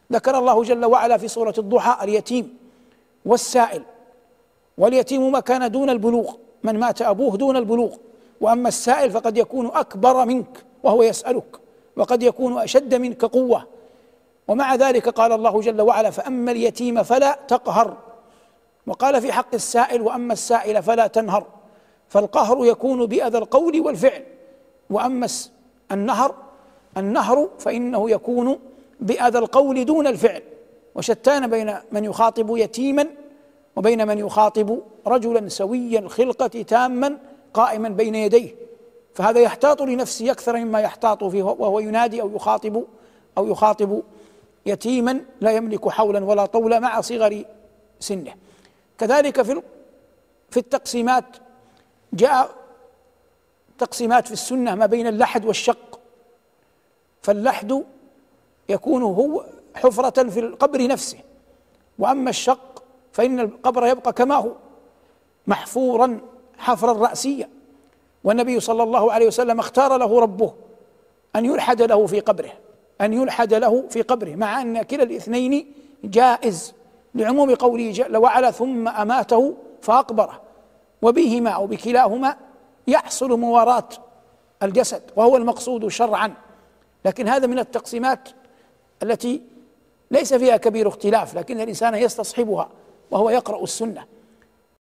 ذكر الله جل وعلا في سورة الضحى اليتيم والسائل، واليتيم ما كان دون البلوغ، من مات أبوه دون البلوغ، وأما السائل فقد يكون أكبر منك وهو يسألك، وقد يكون أشد منك قوة. ومع ذلك قال الله جل وعلا: فأما اليتيم فلا تقهر. وقال في حق السائل: وأما السائل فلا تنهر. فالقهر يكون بأذى القول والفعل، وأما النهر فإنه يكون بأذى القول دون الفعل. وشتان بين من يخاطب يتيما وبين من يخاطب رجلا سوي الخلقة تاما قائما بين يديه، فهذا يحتاط لنفسه أكثر مما يحتاط فيه وهو ينادي أو يخاطب يتيما لا يملك حولا ولا طولا مع صغر سنه. كذلك في التقسيمات جاء تقسيمات في السنة ما بين اللحد والشق. فاللحد يكون هو حفرة في القبر نفسه، وأما الشق فإن القبر يبقى كما هو محفورا حفرا رأسيا. والنبي صلى الله عليه وسلم اختار له ربه أن يلحد له في قبره، مع أن كلا الاثنين جائز لعموم قوله جل وعلا: ثم أماته فأقبره. وبهما أو بكلاهما يحصل مواراة الجسد، وهو المقصود شرعا. لكن هذا من التقسيمات التي ليس فيها كبير اختلاف، لكن الإنسان يستصحبها وهو يقرأ السنة.